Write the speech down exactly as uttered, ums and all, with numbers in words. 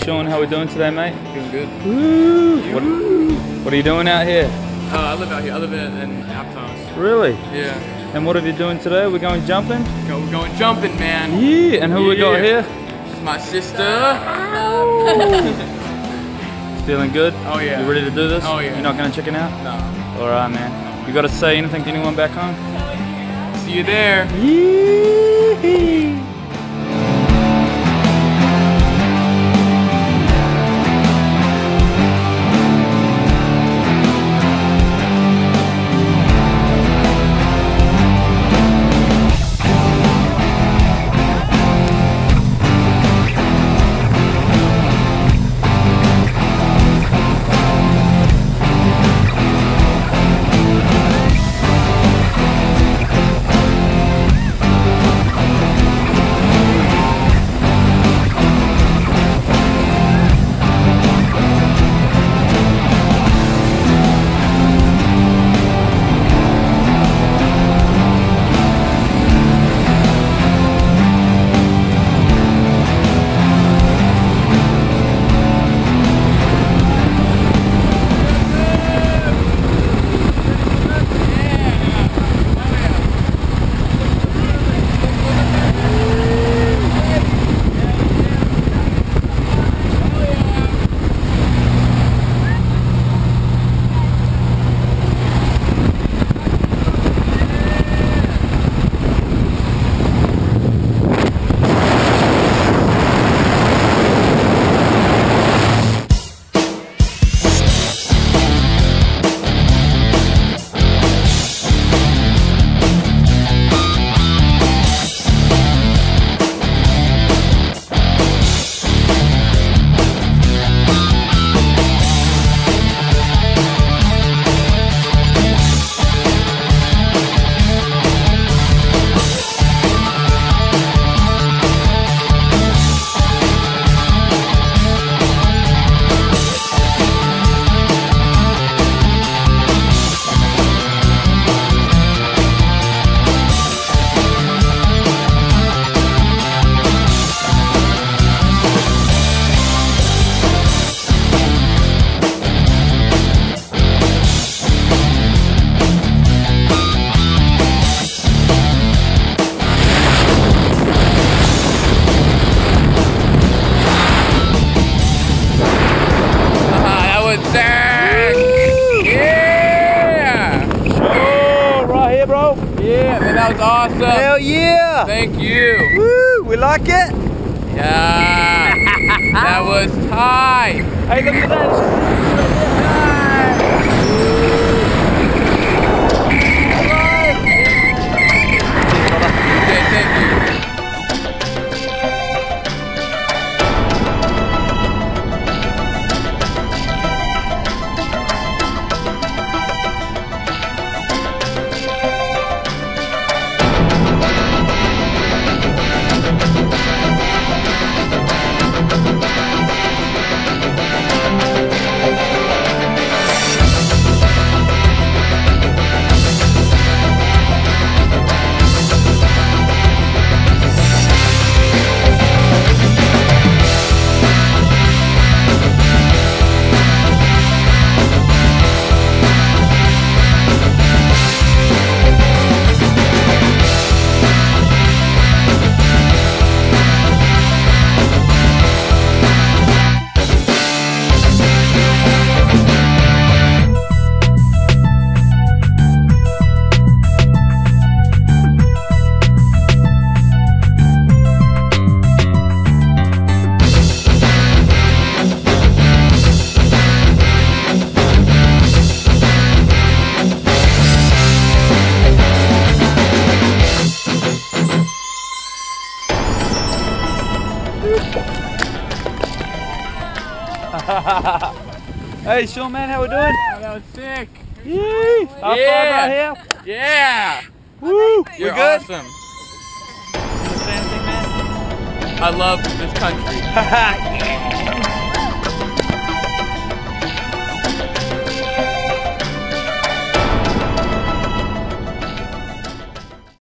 Shawn, how we doing today, mate? Doing good. Woo. What, what are you doing out here? Uh, I live out here. I live in, in Alptones. Really? Yeah. And what are you doing today? We're going jumping? Go, we're going jumping, man. Yeah. And who yeah. we got here? My sister. Feeling good? Oh yeah. You ready to do this? Oh yeah. You're not gonna chicken out? No. All right, man. You gotta say anything to anyone back home? See you there. Yee. Yeah, man, that was awesome. Hell yeah! Thank you. Woo! We like it? Yeah. That was tight. Hey, look at that. Okay, thank you. Hey, Shawn, man, how we doing? Oh, that was sick. Yee! High Yeah. five right here. Yeah. Woo! You're we good? awesome. You say anything, man? I love this country. Yeah.